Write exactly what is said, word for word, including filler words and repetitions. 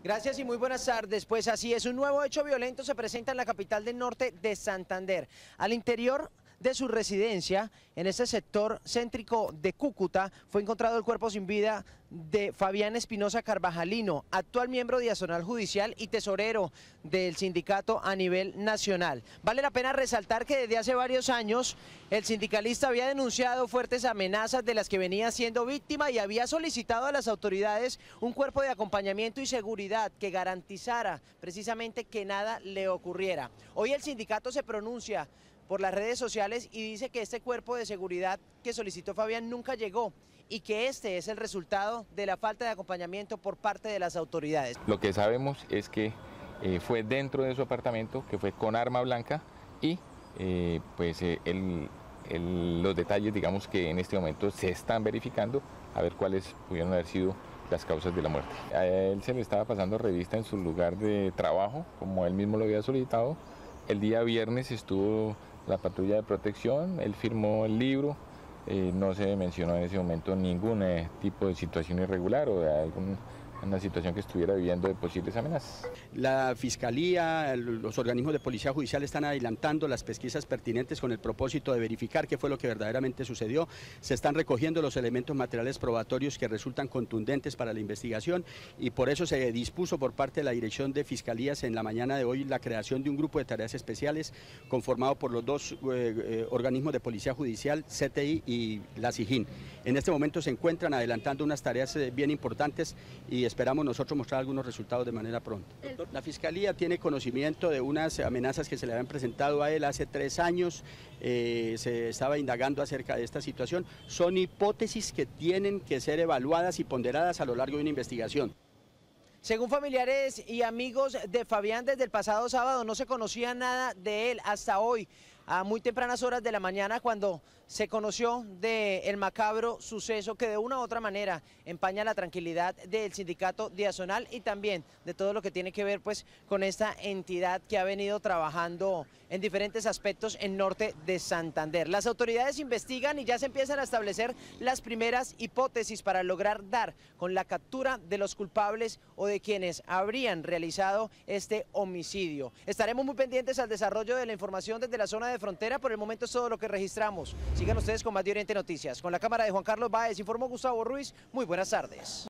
Gracias y muy buenas tardes. Pues así es, un nuevo hecho violento se presenta en la capital del norte de Santander. Al interior de su residencia, en este sector céntrico de Cúcuta, fue encontrado el cuerpo sin vida de Fabián Espinosa Carvajalino, actual miembro diazonal judicial y tesorero del sindicato a nivel nacional. Vale la pena resaltar que desde hace varios años el sindicalista había denunciado fuertes amenazas de las que venía siendo víctima y había solicitado a las autoridades un cuerpo de acompañamiento y seguridad que garantizara precisamente que nada le ocurriera. Hoy el sindicato se pronuncia por las redes sociales y dice que este cuerpo de seguridad que solicitó Fabián nunca llegó y que este es el resultado de la falta de acompañamiento por parte de las autoridades. Lo que sabemos es que eh, fue dentro de su apartamento, que fue con arma blanca y eh, pues eh, el, el, los detalles, digamos, que en este momento se están verificando a ver cuáles pudieron haber sido las causas de la muerte. A él se le estaba pasando revista en su lugar de trabajo, como él mismo lo había solicitado. El día viernes estuvo la patrulla de protección, él firmó el libro, eh, no se mencionó en ese momento ningún eh, tipo de situación irregular o de algún una situación que estuviera viviendo de posibles amenazas. La Fiscalía, los organismos de Policía Judicial están adelantando las pesquisas pertinentes con el propósito de verificar qué fue lo que verdaderamente sucedió. Se están recogiendo los elementos materiales probatorios que resultan contundentes para la investigación y por eso se dispuso por parte de la Dirección de Fiscalías en la mañana de hoy la creación de un grupo de tareas especiales conformado por los dos eh, eh, organismos de Policía Judicial, C T I y la SIJIN. En este momento se encuentran adelantando unas tareas eh, bien importantes y esperamos nosotros mostrar algunos resultados de manera pronta. La Fiscalía tiene conocimiento de unas amenazas que se le habían presentado a él hace tres años, eh, se estaba indagando acerca de esta situación. Son hipótesis que tienen que ser evaluadas y ponderadas a lo largo de una investigación. Según familiares y amigos de Fabián, desde el pasado sábado no se conocía nada de él hasta hoy, a muy tempranas horas de la mañana, cuando se conoció del macabro suceso que de una u otra manera empaña la tranquilidad del sindicato diazonal y también de todo lo que tiene que ver pues con esta entidad que ha venido trabajando en diferentes aspectos en norte de Santander. Las autoridades investigan y ya se empiezan a establecer las primeras hipótesis para lograr dar con la captura de los culpables o de quienes habrían realizado este homicidio. Estaremos muy pendientes al desarrollo de la información desde la zona de frontera. Por el momento es todo lo que registramos. Sigan ustedes con Más de Oriente Noticias. Con la cámara de Juan Carlos Báez, informó Gustavo Ruiz. Muy buenas tardes.